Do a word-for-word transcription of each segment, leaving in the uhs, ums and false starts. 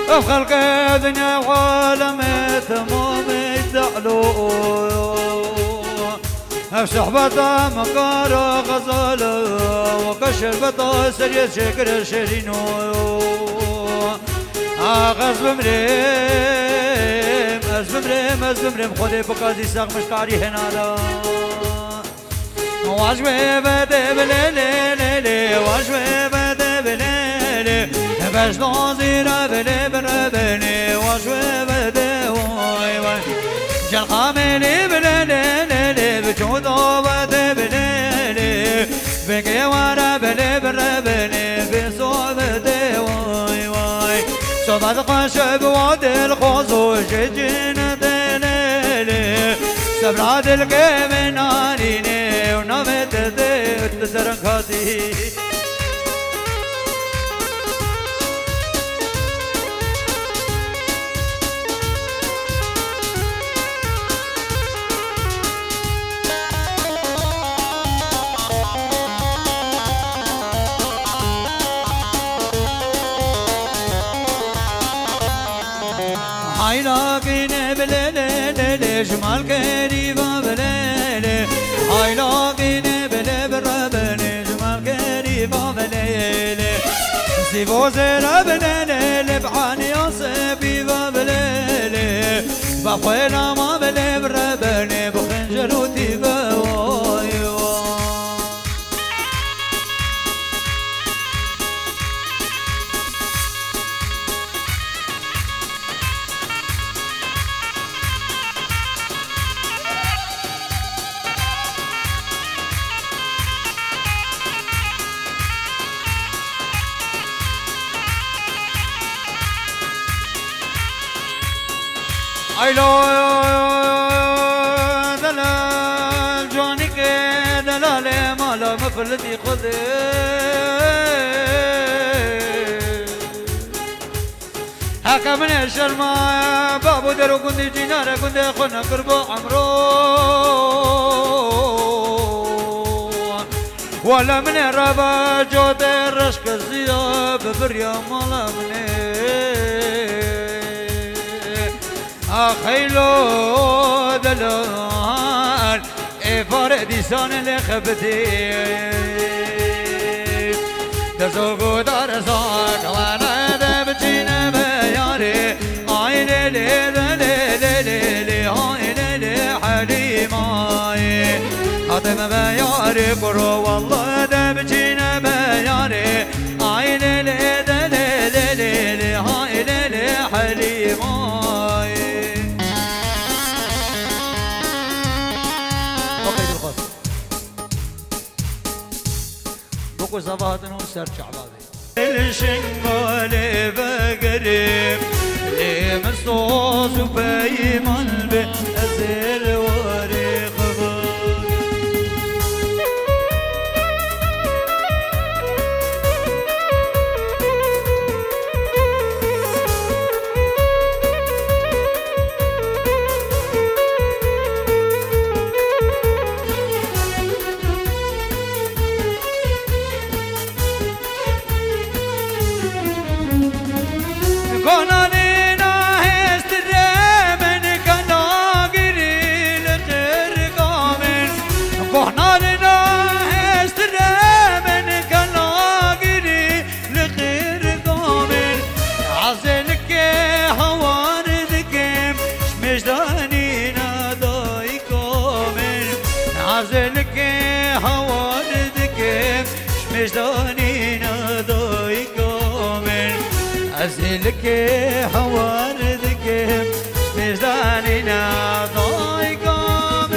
خلق الدنيا وعالم تمام تعلو صحبة مقار غزال وكشربة سرية شكر شرينو غزب مريم أزب مريم أزب مريم خودي بقاضي ساق مشكاري هنا واجبه بده بليلي ليلي واجبه بده بليلي باش نوزيرا بلي بربني واجبه بده واي واي جل خاملي بليلي ليلي بجودو بده بليلي بقي ورا بلي بربني بصوب بده واي واي صوبات قشب واد الخوزو جيجين دليلي سبراد القيم ناريني ونمت ديت ترنخاتي هايلاقيني بليلي جمال قريبة بليلي هايلاقيني بلي بربني جمال قريبة بليلي سيبو زيرا بليلي بعاني صبيبة بليلي بخوينا ما بلي بربني بخنجر وتيبة واي واي ايلو دلال جوانك دلال مالا مفلتي خذي هكا من الشرما بابو درو كندي جينارا كندي خنا قربو عمرو ولا من الربا جود الرشك الزياب بريا مالا مني خيلو دلال فردي سان لخبتي تزوجو دار صاك وانا دبجينا بياري عيني لي لي لي لي عيني لي حليماي حاتم بياري برو والله دبجينا بياري عيني لي لي لي لي عيني لي حليماي بوكو زبادن وسر شعبابي الشنغالي بقريب لي مصوص وبيمن بأزل وري خبر أزلك هواردك مجدانينا ضايقة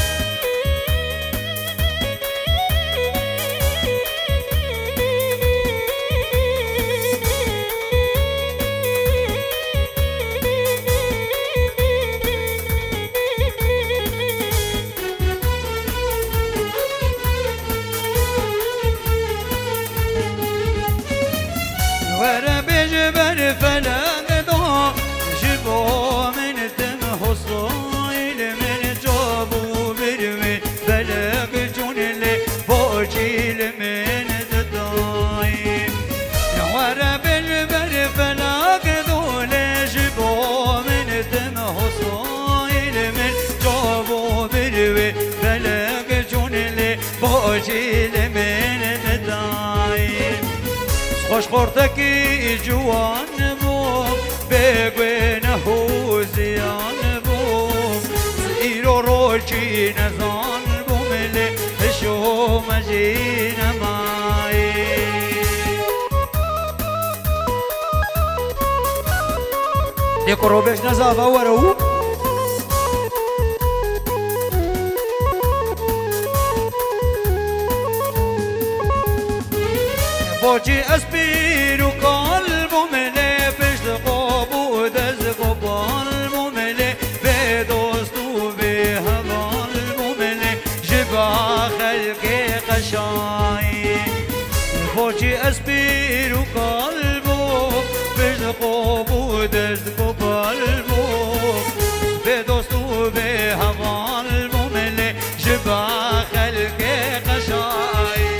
ورا بجبل فلا جبو من الدم حصو باش خورتکی جوان بوم بگوینه و زیان بوم زیرو روچی نزان بوم لی شو مجین مایی دیکو رو بیش نزابه ورو بوچی اسپیر و قلب و ملی پشت قاب و دست قبال و ملی به دوست و به هوال و ملی جبا خلق قشایی بوچی اسپیر و قلب و پشت قاب و دست قبال و به دوست و به هوال و ملی جبا خلق قشایی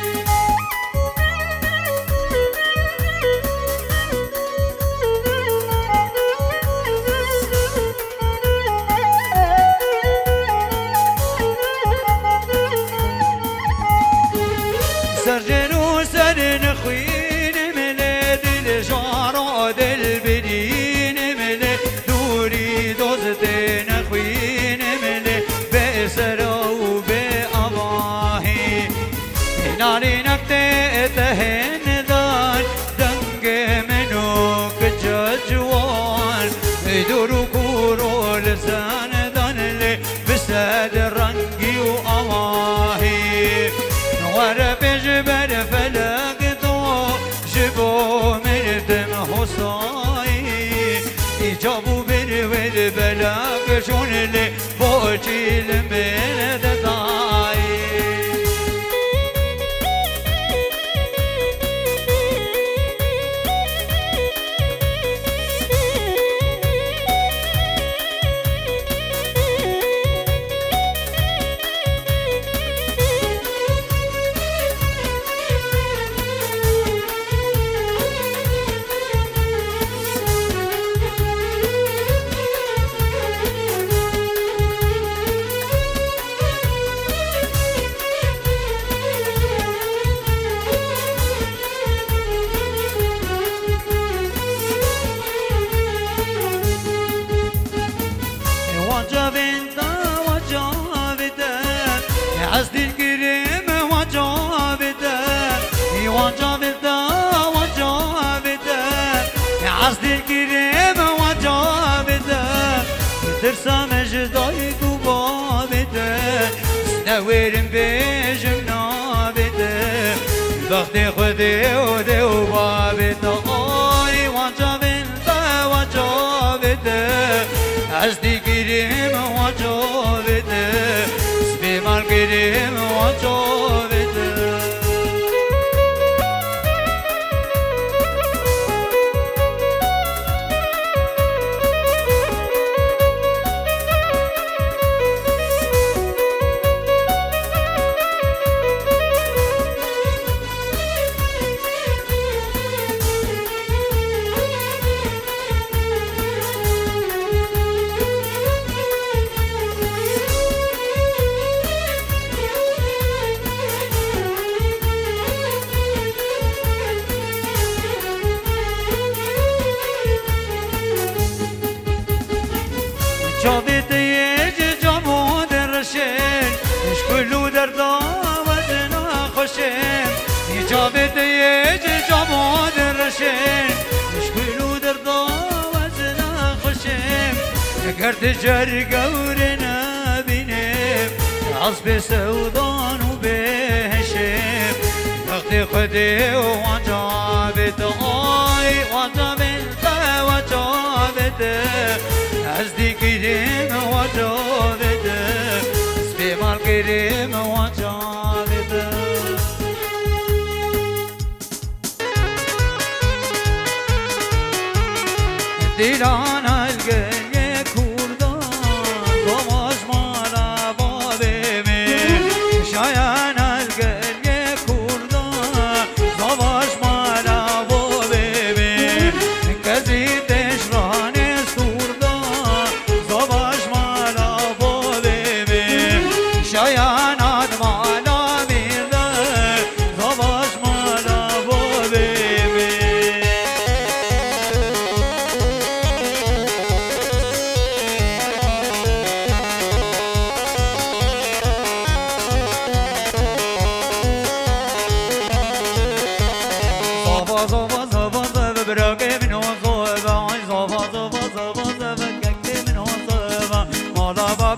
سرجنو سر نخوين ملي دل جارو دل بدين ملي دوري دوزتي نخوين ملي بسرو بأواهي ناري نكتي تهن دار دنگ منو كججوان دورو كورو لسان دانلي بسد رنگي وأواهي نوار بجبر فلق تو جبو مردم حصاي إجابو برور بلاق شون لي بوچي المرد داي عزدي الكريم وجابته وجابته وجابته عزدي الكريم وجابته ترسى مجداي كبابته سنويرم بيجم نابته بختي خدي ودي وبابته اي وجابته وجابته عزدي الكريم وجابته Malkirim وجوبته جابت يج جامو درشين اش كلو دردا وزنا خوشين جابت يج جامو درشين اش كلو دردا وزنا خوشين قرت جر قورنا بينم عصب سودان وبهشم وقت خدي وجابت اي وجابت وجابت عزدي كريم وجابته سبيمال كريم وجابته ديلانا القلي كردان ضواج مالا بابي من شايانا القلي كردان ضواج مالا بابي من كزيت اشراني شايان آدم على میرده زواج مالا بابیم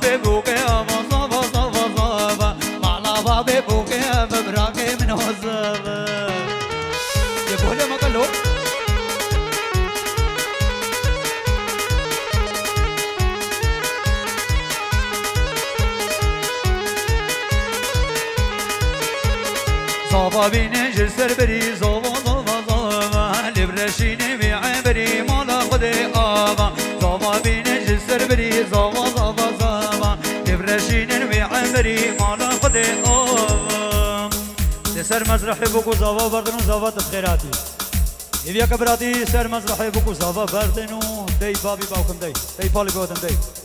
ببوكي أبا صافا صافا صافا معلابا ببوكي أبا براكي من هزابا يقول ما قالوا صافا بين جسر بري صافا صافا صافا لبرشيني بعبري مالا خدي آبا صافا بين جسر بري صافا صافا صافا لبرشيني بعبري مالا خدي آبا سر مزرحي بوكو صافا بردنو صافا تبخيراتي إذا كبراتي سر مزرحي بوكو صافا بردنو دي بابي باوكم دي دي بالي بودن دي